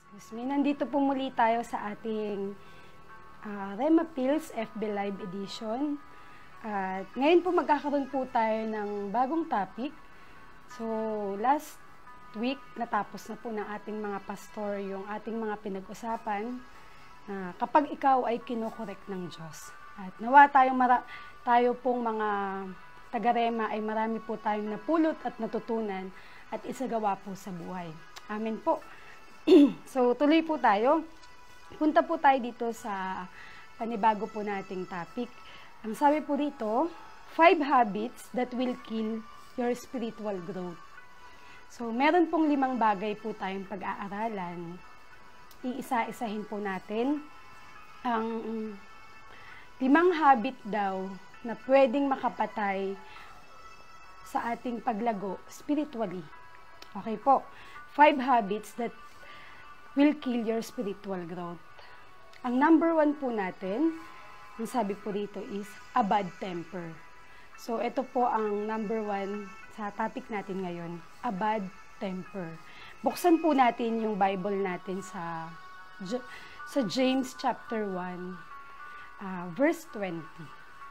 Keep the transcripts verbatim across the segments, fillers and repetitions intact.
Excuse me, nandito po muli tayo sa ating uh, Rema Pills F B Live Edition. At ngayon po magkakaroon po tayo ng bagong topic. So, last week natapos na po ng ating mga pastor yung ating mga pinag-usapan na kapag ikaw ay kinokorek ng Diyos. At nawa tayong mara- tayo pong mga taga-Rema ay marami po tayong napulot at natutunan at isagawa po sa buhay. Amen po. So, tuloy po tayo. Punta po tayo dito sa panibago po nating topic. Ang sabi po dito, five habits that will kill your spiritual growth. So, meron pong limang bagay po tayong pag-aaralan. Iisa-isahin po natin ang limang habit daw na pwedeng makapatay sa ating paglago spiritually. Okay po. Five habits that will kill your spiritual growth. Ang number one po natin, ang sabi po dito is a bad temper. So, ito po ang number one sa topic natin ngayon, a bad temper. Buksan po natin yung Bible natin sa sa James chapter one, uh, verse twenty.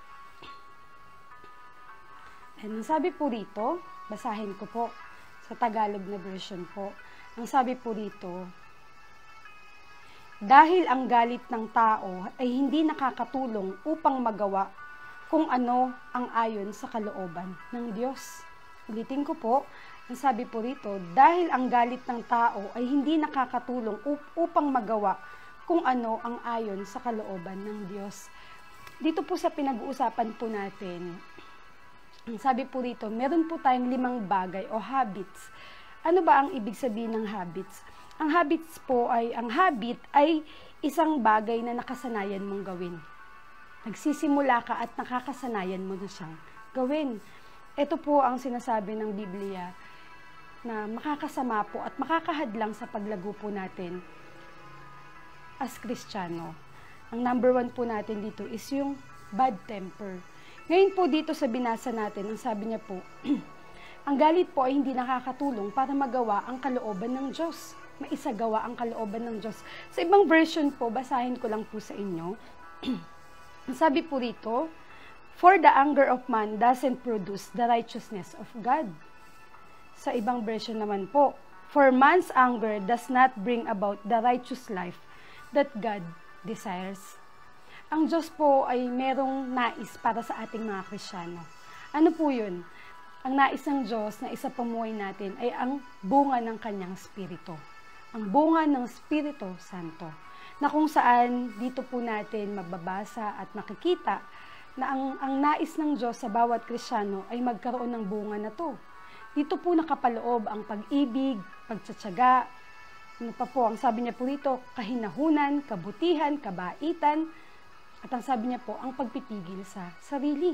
And ang sabi po dito, basahin ko po sa Tagalog na version po. Ang sabi po dito, dahil ang galit ng tao ay hindi nakakatulong upang magawa kung ano ang ayon sa kalooban ng Diyos. Ulitin ko po, ang sabi po rito, dahil ang galit ng tao ay hindi nakakatulong upang magawa kung ano ang ayon sa kalooban ng Diyos. Dito po sa pinag-uusapan po natin, ang sabi po rito, meron po tayong limang bagay o habits. Ano ba ang ibig sabihin ng habits? Ang habits po ay, ang habit ay isang bagay na nakasanayan mong gawin. Nagsisimula ka at nakakasanayan mo na siyang gawin. Ito po ang sinasabi ng Biblia na makakasama po at makakahadlang sa paglago po natin as Kristiyano. Ang number one po natin dito is yung bad temper. Ngayon po dito sa binasa natin, ang sabi niya po, ang galit po ay hindi nakakatulong para magawa ang kalooban ng Diyos. Maisagawa ang kalooban ng Diyos. Sa ibang version po, basahin ko lang po sa inyo. Ang sabi po rito, for the anger of man doesn't produce the righteousness of God. Sa ibang version naman po, for man's anger does not bring about the righteous life that God desires. Ang Diyos po ay merong nais para sa ating mga Kristiyano. Ano po yun? Ang nais ng Diyos na isa pamuhay natin ay ang bunga ng kanyang spirito. Ang bunga ng Espiritu Santo, na kung saan dito po natin mababasa at makikita na ang, ang nais ng Diyos sa bawat Kristiyano ay magkaroon ng bunga na to. Dito po nakapaloob ang pag-ibig, pagtsatsaga, ano pa po, ang sabi niya po dito, kahinahunan, kabutihan, kabaitan, at ang sabi niya po, ang pagpipigil sa sarili.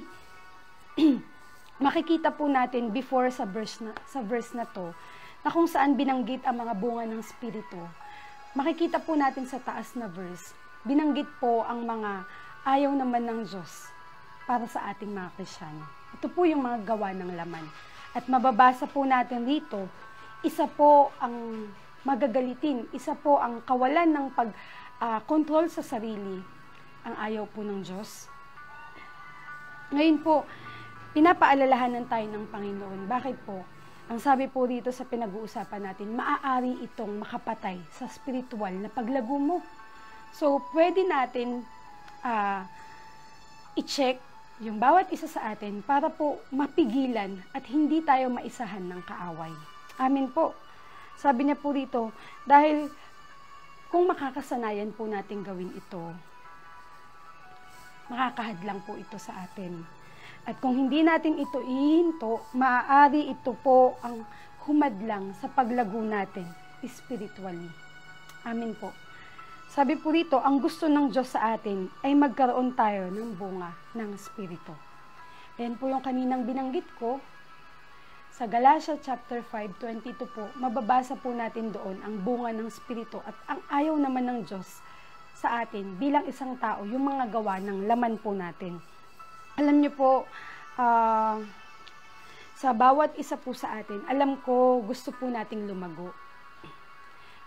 Makikita po natin before sa verse na, sa verse na to, na kung saan binanggit ang mga bunga ng Espiritu. Makikita po natin sa taas na verse, binanggit po ang mga ayaw naman ng Diyos para sa ating mga Kristiyano. Ito po yung mga gawa ng laman. At mababasa po natin dito, isa po ang magagalitin, isa po ang kawalan ng pag-control uh, sa sarili, ang ayaw po ng Diyos. Ngayon po, pinapaalalahanan tayo ng Panginoon. Bakit po? Ang sabi po dito sa pinag-uusapan natin, maaari itong makapatay sa spiritual na paglago mo. So, pwede natin uh, i-check yung bawat isa sa atin para po mapigilan at hindi tayo maisahan ng kaaway. Amin po. Sabi niya po dito, dahil kung makakasanayan po natin gawin ito, makakahadlang po ito sa atin. At kung hindi natin ito ihinto, maaari ito po ang humadlang sa paglago natin spiritually. Amin po. Sabi po dito, ang gusto ng Diyos sa atin ay magkaroon tayo ng bunga ng Espiritu. Yan po yung kaninang binanggit ko. Sa Galatia chapter five, twenty-two po, mababasa po natin doon ang bunga ng Espiritu at ang ayaw naman ng Diyos sa atin bilang isang tao, yung mga gawa ng laman po natin. Alam niyo po, uh, sa bawat isa po sa atin, alam ko gusto po nating lumago.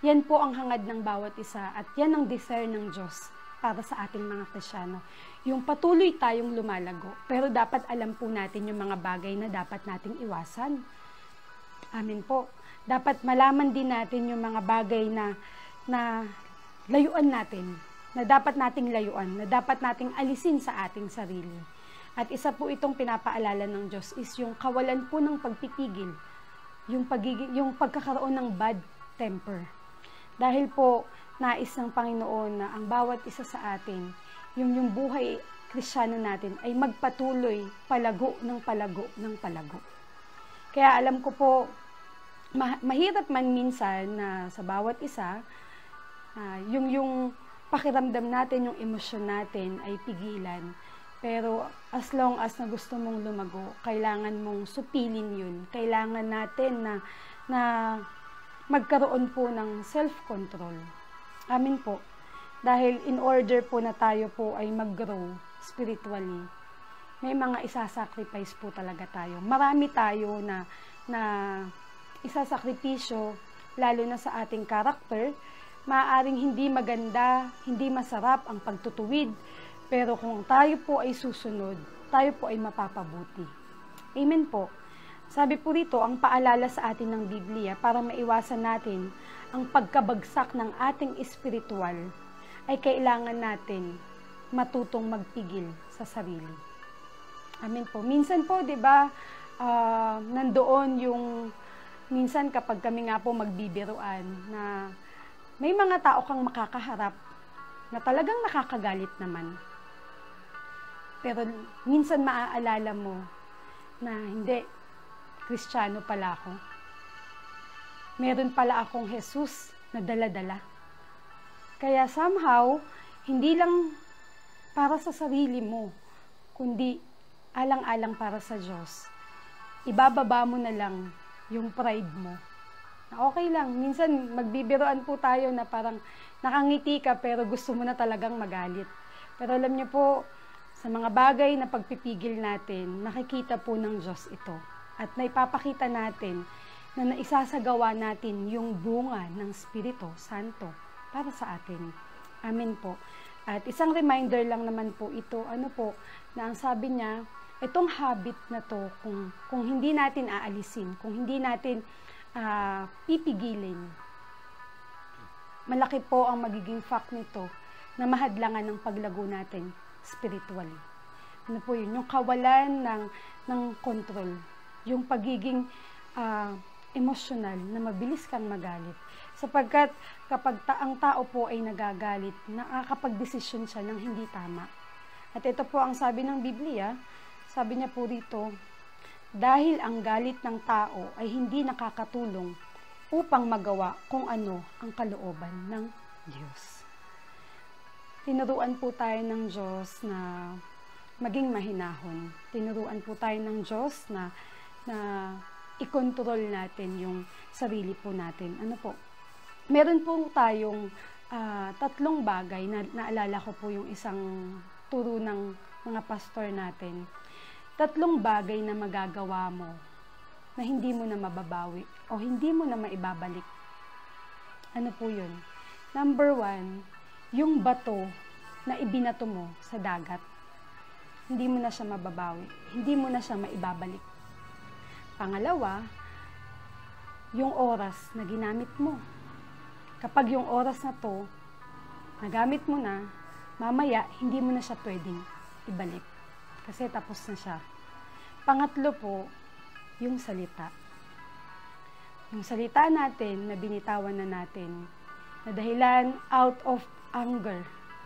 Yan po ang hangad ng bawat isa at yan ang desire ng Diyos para sa ating mga Kristiyano. Yung patuloy tayong lumalago, pero dapat alam po natin yung mga bagay na dapat nating iwasan. Amen po. Dapat malaman din natin yung mga bagay na, na layuan natin, na dapat nating layuan, na dapat nating alisin sa ating sarili. At isa po itong pinapaalala ng Diyos is yung kawalan po ng pagpipigil, yung, pagiging, yung pagkakaroon ng bad temper. Dahil po, nais ng Panginoon na ang bawat isa sa atin, yung, yung buhay Kristiyano natin ay magpatuloy palago ng palago ng palago. Kaya alam ko po, ma- mahirap man minsan na sa bawat isa, uh, yung, yung pakiramdam natin, yung emosyon natin ay pigilan. Pero as long as na gusto mong lumago, kailangan mong supilin yun. Kailangan natin na, na magkaroon po ng self-control. Amin po. Dahil in order po na tayo po ay mag-grow spiritually, may mga isasacrifice po talaga tayo. Marami tayo na, na isasakripisyo, lalo na sa ating karakter. Maaaring hindi maganda, hindi masarap ang pagtutuwid, pero kung tayo po ay susunod, tayo po ay mapapabuti. Amen po. Sabi po rito, ang paalala sa atin ng Biblia para maiwasan natin ang pagkabagsak ng ating espiritual ay kailangan natin matutong magpigil sa sarili. Amen po. Minsan po, 'di ba, uh, nandoon yung minsan kapag kami nga po magbibiruan na may mga tao kang makakaharap na talagang nakakagalit naman. Pero minsan maaalala mo na hindi, Kristiyano pala ako. Meron pala akong Jesus na dala-dala. Kaya somehow, hindi lang para sa sarili mo, kundi alang-alang para sa Diyos. Ibababa mo na lang yung pride mo. Na okay lang, minsan magbibiroan po tayo na parang nakangiti ka pero gusto mo na talagang magalit. Pero alam niyo po, sa mga bagay na pagpipigil natin, nakikita po ng Diyos ito. At naipapakita natin na naisasagawa natin yung bunga ng Espiritu Santo para sa atin. Amen po. At isang reminder lang naman po ito, ano po, na ang sabi niya, itong habit na to, kung, kung hindi natin aalisin, kung hindi natin uh, pipigilin, malaki po ang magiging fact nito na mahadlangan ng paglago natin spiritually. Ano po yun? Yung kawalan ng, ng control, yung pagiging uh, emotional na mabilis kang magalit. Sapagkat kapag ta- ang tao po ay nagagalit, nakakapag-desisyon siya ng hindi tama. At ito po ang sabi ng Biblia, sabi niya po rito, dahil ang galit ng tao ay hindi nakakatulong upang magawa kung ano ang kalooban ng Diyos. Tinuruan po tayo ng Diyos na maging mahinahon. Tinuruan po tayo ng Diyos na, na i-control natin yung sarili po natin. Ano po? Meron po tayong uh, tatlong bagay na naalala ko po yung isang turo ng mga pastor natin. Tatlong bagay na magagawa mo na hindi mo na mababawi o hindi mo na maibabalik. Ano po yun? Number one, yung bato na ibinato mo sa dagat. Hindi mo na siya mababawi. Hindi mo na siya maibabalik. Pangalawa, yung oras na ginamit mo. Kapag yung oras na to, nagamit mo na, mamaya, hindi mo na siya pwedeng ibalik. Kasi tapos na siya. Pangatlo po, yung salita. Yung salita natin na binitawan na natin, na dahilan out of anger,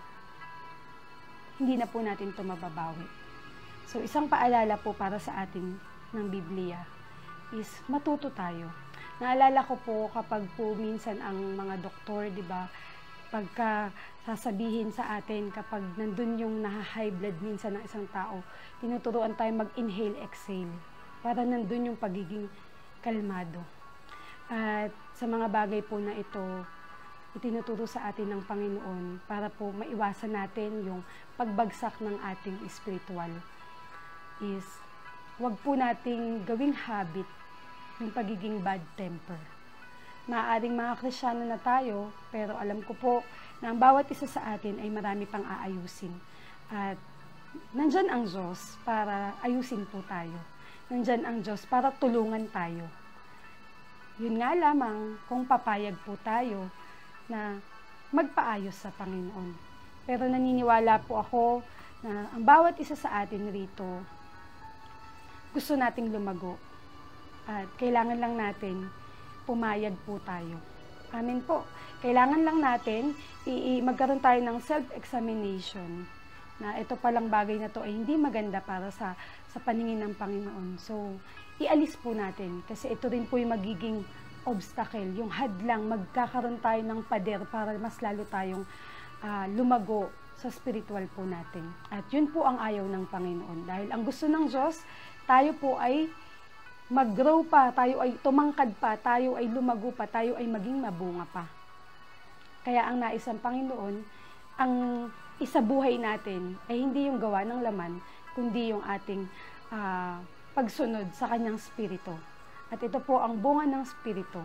hindi na po natin ito mababawi. So, isang paalala po para sa atin ng Biblia is matuto tayo. Naalala ko po kapag po minsan ang mga doktor, di ba, pagka sasabihin sa atin kapag nandun yung naha-high blood minsan ng isang tao, tinuturuan tayo mag-inhale, exhale, para nandun yung pagiging kalmado. At sa mga bagay po na ito, itinuturo sa atin ng Panginoon para po maiwasan natin yung pagbagsak ng ating spiritual is wag po nating gawing habit yung pagiging bad temper. Maaaring mga Kristiyano na tayo, pero alam ko po na ang bawat isa sa atin ay marami pang aayusin. At nandyan ang Diyos para ayusin po tayo. Nandyan ang Diyos para tulungan tayo. Yun nga lamang kung papayag po tayo na magpaayos sa Panginoon. Pero naniniwala po ako na ang bawat isa sa atin rito gusto nating lumago. At kailangan lang natin pumayag po tayo. Amen po. Kailangan lang natin i- magkaroon tayo ng self-examination na ito palang bagay na to ay hindi maganda para sa sa paningin ng Panginoon. So, ialis po natin kasi ito rin po yung magiging obstacle, yung hadlang, magkakaroon tayo ng pader para mas lalo tayong uh, lumago sa spiritual po natin. At yun po ang ayaw ng Panginoon. Dahil ang gusto ng Diyos, tayo po ay mag-grow pa, tayo ay tumangkad pa, tayo ay lumago pa, tayo ay maging mabunga pa. Kaya ang nais ng Panginoon, ang isabuhay natin ay hindi yung gawa ng laman, kundi yung ating uh, pagsunod sa kanyang spirito. At ito po ang bunga ng spirito.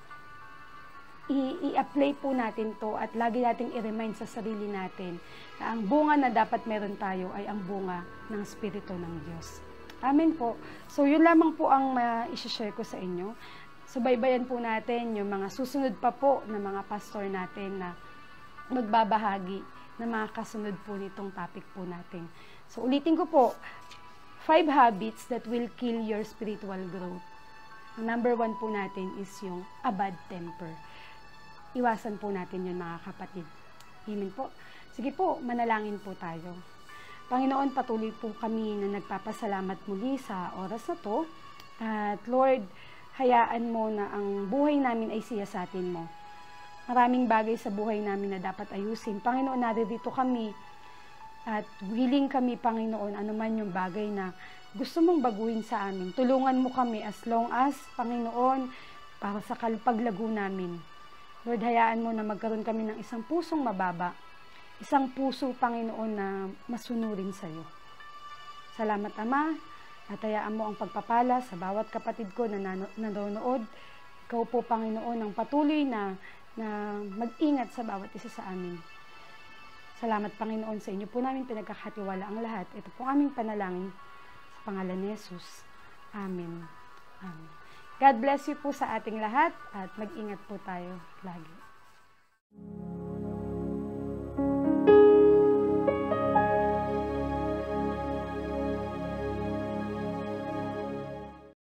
I- i-apply po natin to at lagi nating i-remind sa sarili natin na ang bunga na dapat meron tayo ay ang bunga ng spirito ng Diyos. Amen po. So, yun lamang po ang ma-share ko sa inyo. Subaybayan po natin yung mga susunod pa po na mga pastor natin na magbabahagi na mga kasunod po nitong topic po natin. So, ulitin ko po, five habits that will kill your spiritual growth. Ang number one po natin is yung a bad temper. Iwasan po natin yun, mga kapatid. Amen po. Sige po, manalangin po tayo. Panginoon, patuloy po kami na nagpapasalamat muli sa oras na to. At Lord, hayaan mo na ang buhay namin ay siyasatin mo. Maraming bagay sa buhay namin na dapat ayusin. Panginoon, naririto kami at willing kami, Panginoon, anuman yung bagay na gusto mong baguhin sa amin. Tulungan mo kami as long as, Panginoon, para sa paglago namin. Lord, hayaan mo na magkaroon kami ng isang pusong mababa. Isang puso, Panginoon, na masunurin sa iyo. Salamat, Ama, at hayaan mo ang pagpapala sa bawat kapatid ko na nanonood. Ikaw po, Panginoon, ang patuloy na, na mag-ingat sa bawat isa sa amin. Salamat, Panginoon, sa inyo po namin pinagkakatiwala ang lahat. Ito po aming panalangin sa pangalan ni Jesus. Amen. Amen. God bless you po sa ating lahat at mag-ingat po tayo lagi.